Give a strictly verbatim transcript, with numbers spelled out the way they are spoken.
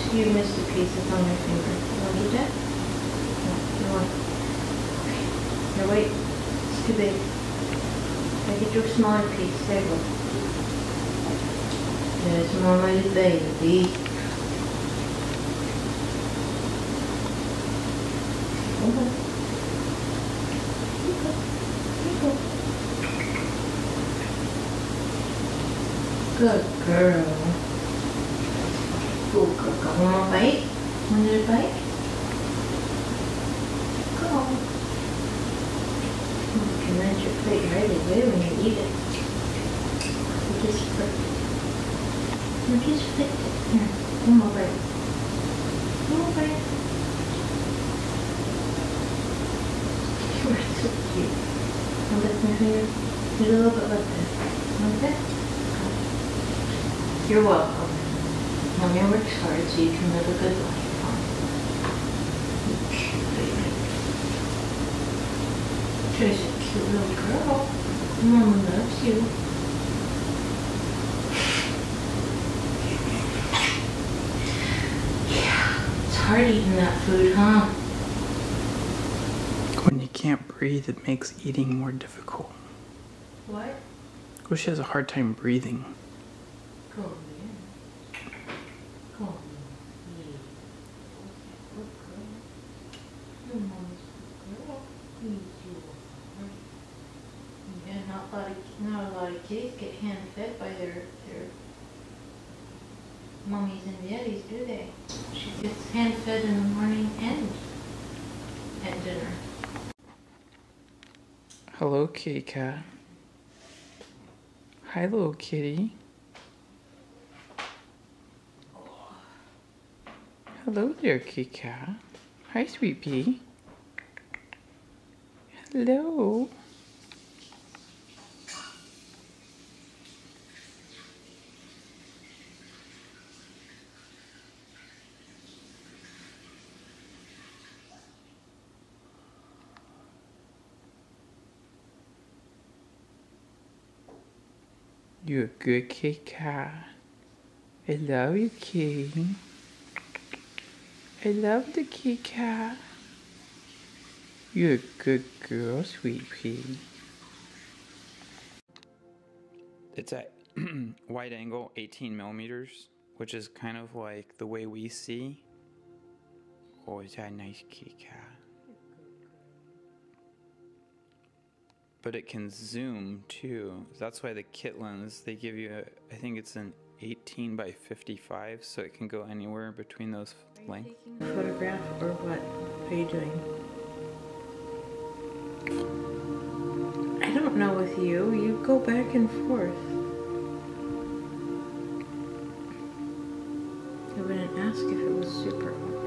You missed a piece that's on your finger. You want to eat that? No, you want. Okay. No, wait. It's too big. I get you a smaller piece. There you go. There's more my little baby. Okay. Good girl. Good girl. Got one more bite? One little bite? Go on. You can let your plate right away when you eat it. You just flipped it. You just flipped it. Here, one more bite. One more bite. You are so cute. Now lift my finger. Get a little bit like that. Like that? You're welcome. Mommy works hard so you can live a good life, huh? Cute baby. She's a cute little girl. Mama loves you. Yeah, it's hard eating that food, huh? When you can't breathe, it makes eating more difficult. What? Well, she has a hard time breathing. Go in. Go in. Yeah. Good girl. Your mom's good girl. Yes, you are. Yeah, not a lot of, not a lot of kids get hand fed by their, their mummies and daddies, do they? She gets hand fed in the morning and at dinner. Hello, kitty cat. Hi, little kitty. Hello there, kitty cat. Hi, Sweet Pea. Hello. You're a good kitty cat. I love you, kitty. I love the kitty cat. You're a good girl, Sweet Pea. It's at wide angle, eighteen millimeters, which is kind of like the way we see. Oh, is that a nice kitty cat? But it can zoom too. That's why the kit lens, they give you, a, I think it's an eighteen by fifty-five, so it can go anywhere between those lengths. Are you taking a photograph or what are you doing? I don't know with you. You go back and forth. I wouldn't ask if it was super hot.